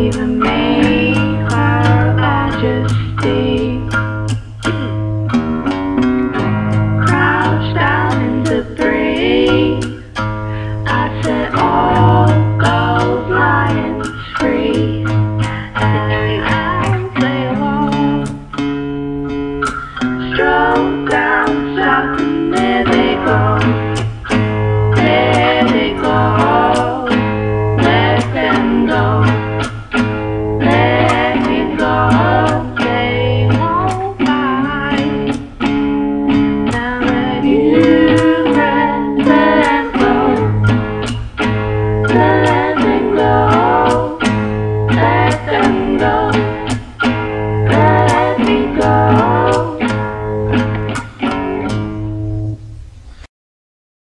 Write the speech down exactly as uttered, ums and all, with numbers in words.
leaving me her majesty. Crouched down in debris, I said all goes lions free. And they walk, stroll down south and there they go. There they go. Let them go. Let me go. They won't bite. Now that you let them go, let them go. Let them go. Let me go.